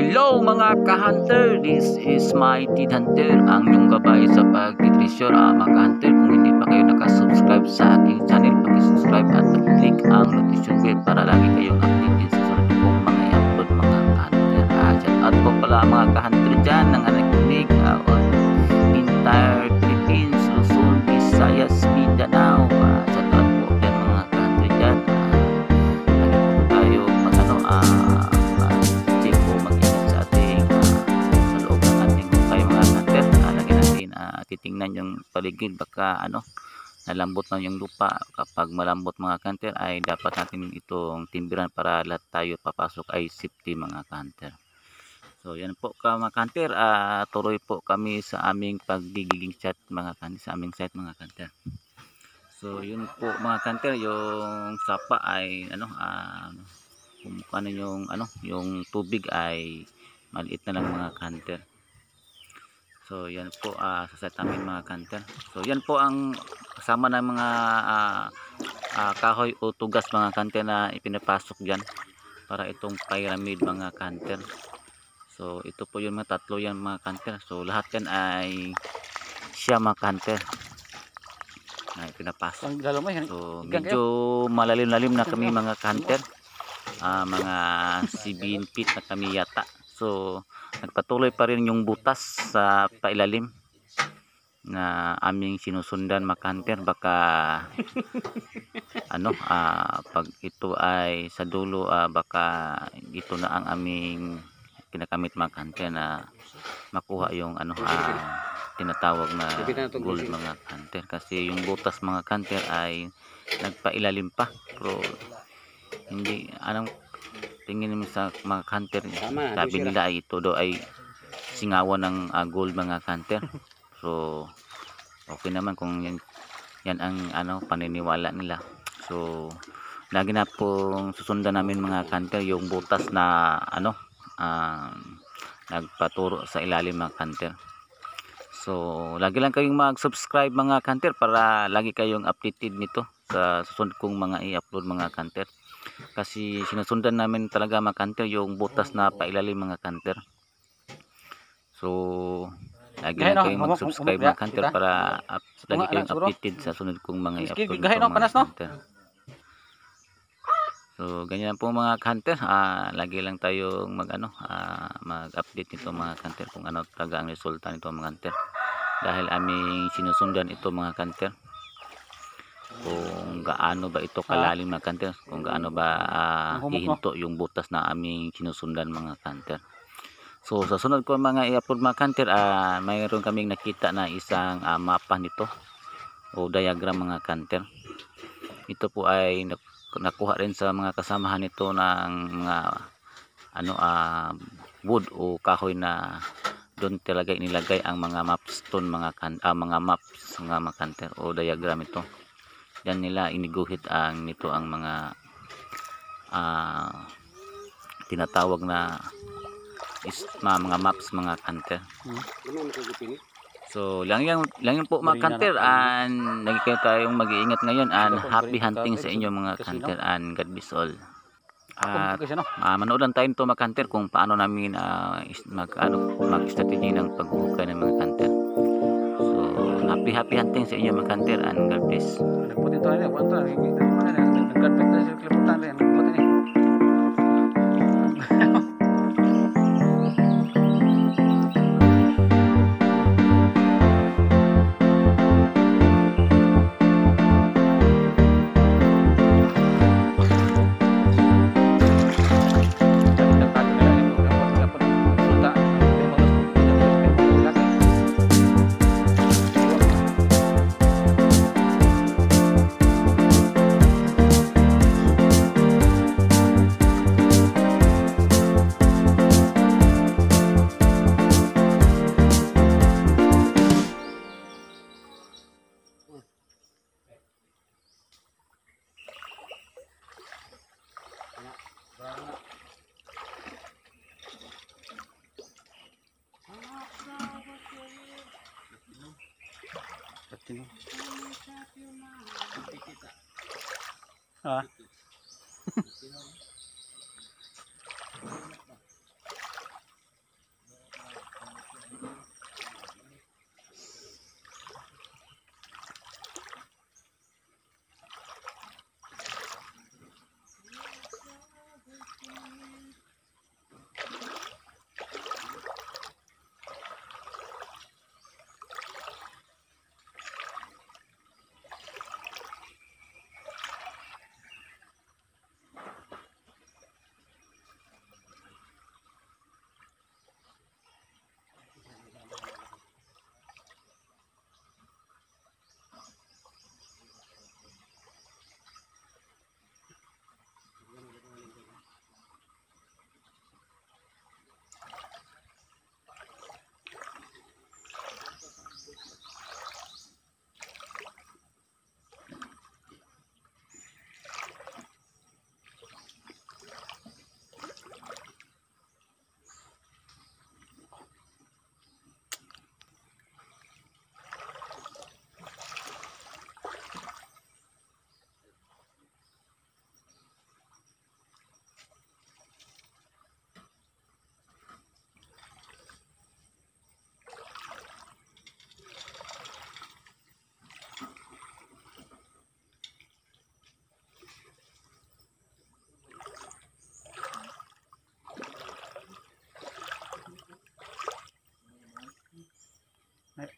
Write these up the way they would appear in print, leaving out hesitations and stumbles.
Hello mga ka-hunter, this is Mighty Hunter, ang inyong gabay sa pag-treasure. Mga ka-hunter, kung hindi pa kayo nakasubscribe sa ating channel, pag-subscribe at click ang notification bell para lagi kayong updated sa sunod kong mga i-upload mga ka-hunter. Shout out po pala mga ka-hunter dyan ng nakikinig on entire Philippines, Luzon, Visayas, Mindanao. Shout out po dyan mga ka-hunter dyan. Lagi po tayo titingnan yung paligid, baka nalambot na yung lupa. Kapag malambot mga kanter ay dapat natin itong timbiran para lahat tayo papasok ay safety mga kanter. So yan po mga kanter, tuloy po kami sa aming paggigiling chat mga kanter, sa aming site mga kanter. So yun po mga kanter, yung sapa ay kung yung tubig ay maliit na lang mga kanter. So yan po sa site namin mga kanter. So yan po ang kasama ng mga kahoy o tugas mga kanter na ipinapasok dyan para itong pyramid mga kanter. So ito po yung mga tatlo yan mga kanter. So lahat yan ay siya mga kanter na ipinapasok. So medyo malalim-lalim na kami mga kanter. Mga 7 feet na kami yata. So nagpatuloy pa rin yung butas sa pailalim na aming sinusundan mga kanter. Baka pag ito ay sa dulo, baka ito na ang aming kinakamit mga kanter na makuha yung tinatawag na gold mga kanter, kasi yung butas mga kanter ay nagpailalim pa. Pero hindi tingin naman sa mga kanter, sabi nila ay ito daw ay singawan ng gold mga kanter. So okay naman kung yan ang paniniwala nila. So lagi na pong susundan namin mga kanter yung butas na nagpaturo sa ilalim mga kanter. So lagi lang kayong mag-subscribe mga kanter para lagi kayong updated nito sa susunod kong mga i-upload mga kanter, kasi sinusundan namin talaga mga kanter yung butas na pailalim mga kanter. So lagi lang kayong mag-subscribe mga kanter para lagi kayong updated sa sunod kong mga i-upload nito mga kanter. So ganyan po mga kanter, lagi lang tayong mag-update nito mga kanter kung ano talaga ang resulta nito mga kanter, dahil aming sinusundan ito mga kanter, kung gaano ba ito kalalim mga kanter, kung gaano ba hihinto yung butas na aming sinusundan mga kanter. So sa sunod ko mga i-upload mga kanter, mayroon kaming nakita na isang mapa nito o diagram mga kanter. Ito po ay nakuha rin sa mga kasamahan nito ng mga wood o kahoy na doon talaga inilagay ang mga maps stone mga maps mga kanter o diagram ito. Yan nila iniguhit nito ang mga tinatawag na mga maps mga kanter. So lang yan po mga kanter, lagi kayo tayong mag-iingat ngayon, and happy hunting sa inyo mga kanter, and God bless all. At manood lang tayo nito mga kanter kung paano namin mag-strategy ng paghuhukay ng mga kanter. So happy hunting sa inyo mga kanter, and God bless.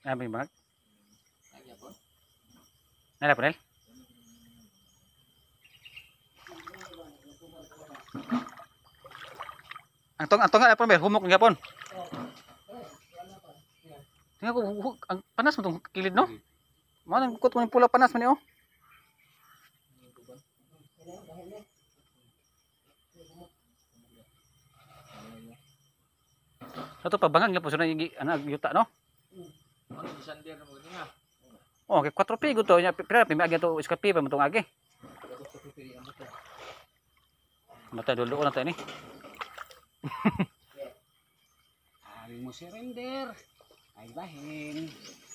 Abi bag. Nala pa nel. Ang nga pa humok nga pon. Tingnan ko ang panas mo tong kilid no. Mo nang kot mo pula panas man ni oh. Ito pa bangang nga po sunod yung yuta no. Ano di sandir mo niya? Oh, kay 4 pigo to nya pira pimi agi to iskapi pa mo tong agi. Mata dulu na tayo ni. Ari mo surrender. Ay bahin.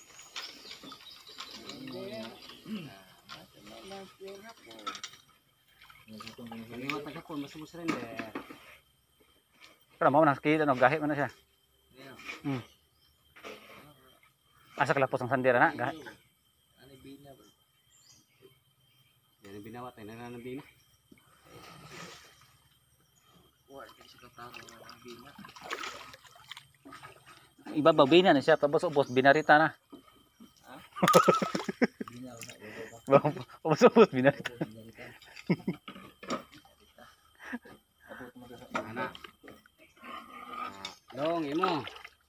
Kaliwat na kapon, mas mo surrender. Pero mo nakita no gahi man na siya. Asa kalapos ang sandera na gahi. Ano bina ba? Yan binawat ay nananabina. Wala kasi katago ng bina. Ibabaw bina na siya tapos ubos binarita na. Bina Ubos binarita. Ana. Dong imo.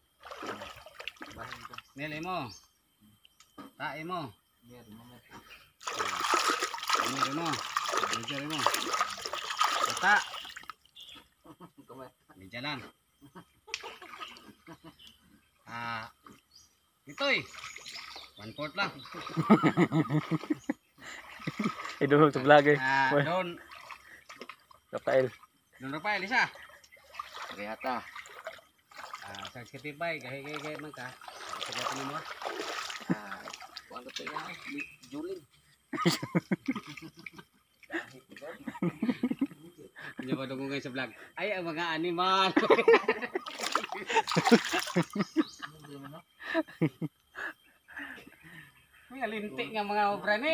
Nel imo. Ta imo. Ini imo. Belajar imo. Ta. Di jalan. Itoy. 1/4 lang. Idulog sa vlog eh. Don. Rafael. Don Rafael isa. Rehata. Sa ketibay gahi man ka. Sa gato mo. Kuan to ya, Julin. Nya ba dungay sa vlog? Ay ang mga animal. May alinti nga mga obra ni.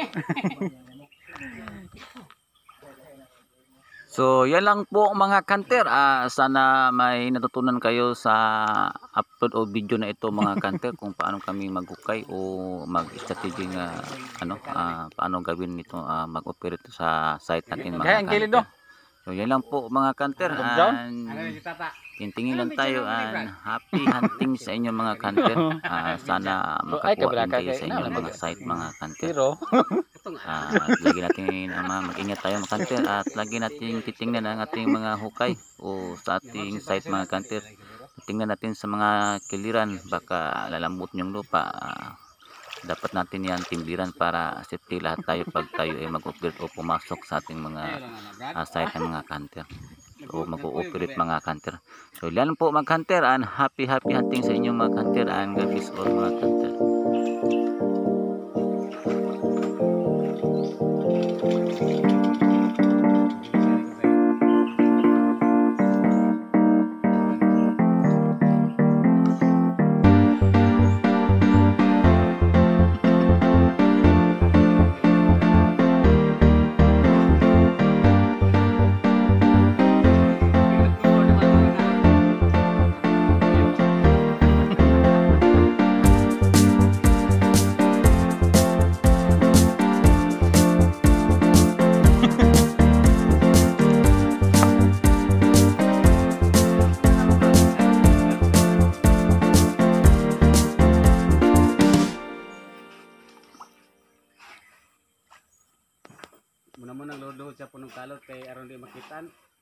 So, yan lang po mga kanter. Sana may natutunan kayo sa upload o video na ito mga kanter kung paano kami maghukay o mag-strategy nga paano gawin nito mag-operate sa site natin mga kanter. So, yan lang po mga kanter. Tingin lang tayo and happy hunting sa inyo mga kanter. Sana makakuha din kayo sa inyong mga site mga kanter. Lagi natin mag-ingat tayo mga kanter at lagi natin titingnan ang ating mga hukay o sa ating site mga kanter. Tingnan natin sa mga kiliran, baka lalambot yung lupa. Dapat natin yan timbiran para safety lahat tayo pag tayo ay mag-operate o pumasok sa ating mga site ng mga kanter o mag-ooperate mga kanter. So yan po mga kanter and happy hunting sa inyong mga kanter and God bless all mga kanter. Muna mo nang lodo sa punong kalot kay aron di makitan.